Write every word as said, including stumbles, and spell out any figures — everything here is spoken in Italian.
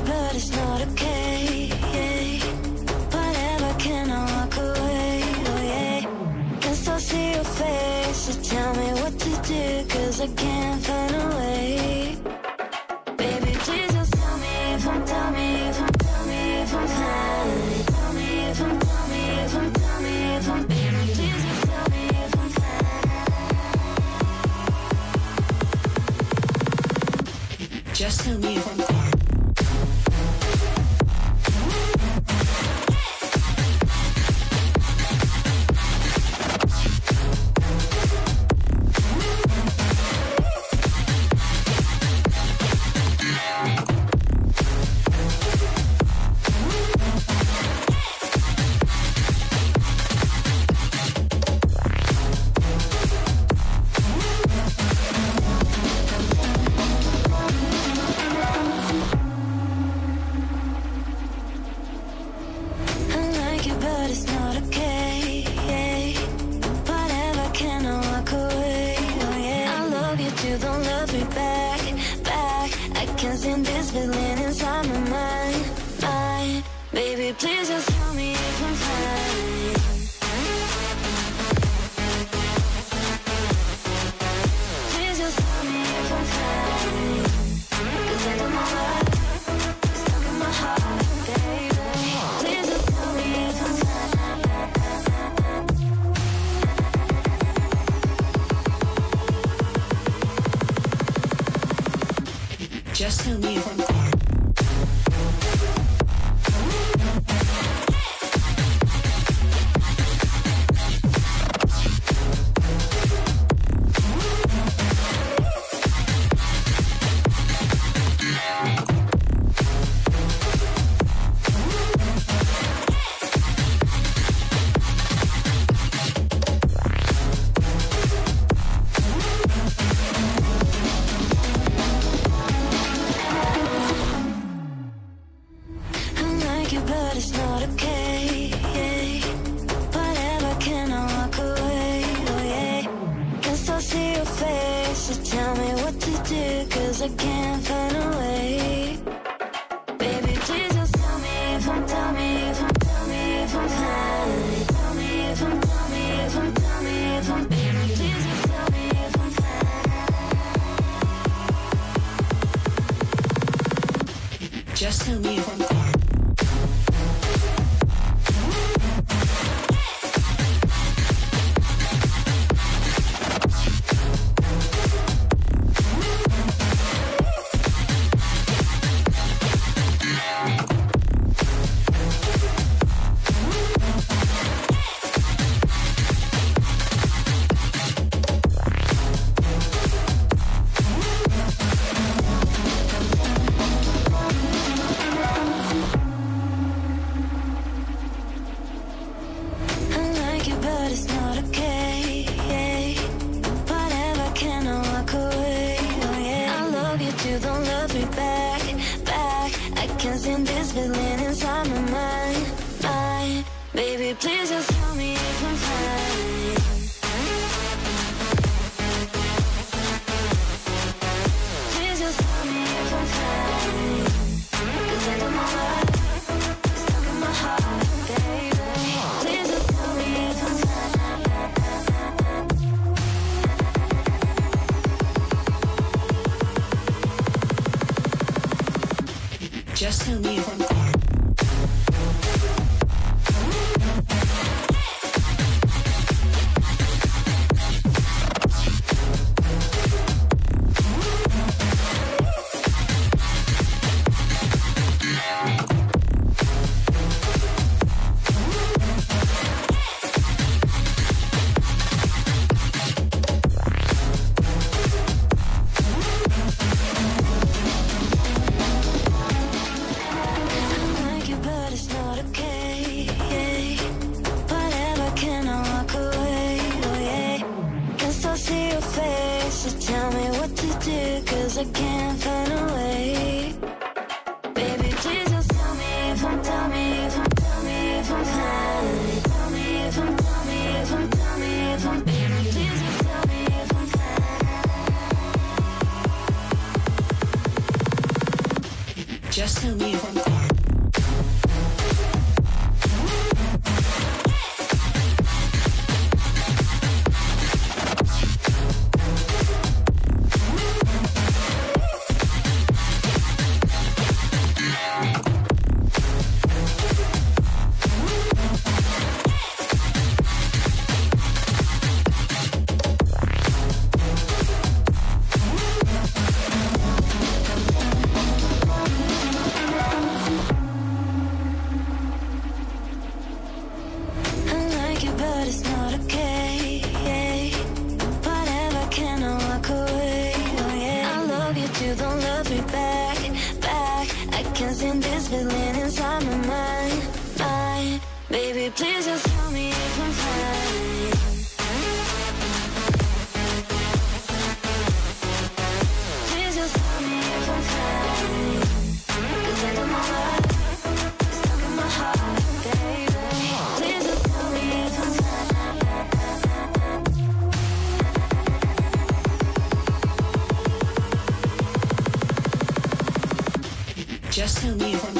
it, but it's not okay. Whatever, can I walk away? Oh yeah. Can still see your face, so tell me what to do, cause I can't find a way. Baby, please just tell me if I'm, tell me if I'm, tell me if I'm fine. Tell me if I'm, tell me if I'm, tell me if I'm, baby, please just tell me if I'm fine. Just tell me if I'm fine. But it's not okay. Whatever, can I walk away? Oh yeah. I love you too, don't love me back, back. I can't stand this feeling inside my mind, mind. Baby, please just tell me if I'm fine. Please just tell me if I'm fine, cause I don't know why it's stuck in my heart, baby. Please just tell me if I'm fine. Just tell me if I'm fine. But it's not okay. Whatever, can I walk away? Oh yeah. Can still see your face, so tell me what to do, cause I can't find a way. Baby, please just tell me if I'm, tell me if I'm, tell me if I'm fine. Tell me if I'm, tell me if I'm, tell me if I'm, baby, please just tell me if I'm fine. Just tell me if I'm fine. But it's not okay. Whatever, can I walk away? Oh yeah. I love you too, don't love me back, back. I can't stand this feeling inside my mind, mind. Baby, please just tell me if I'm fine. Please just tell me if I'm fine, cause I don't know why it's stuck in my heart, baby. Please just tell me if I'm fine. Just tell me if I'm fine. Just tell me if I'm fine. But it's not okay, yeah. Whatever, can I walk away, oh yeah. I love you too, don't love me back, back. I can't stand this feeling inside my mind, mind. Baby, please just tell me if I'm fine. Please just tell me if I'm fine. Cause I don't know why it's stuck in my heart, baby. Please just tell me if I'm fine. Just tell me if I'm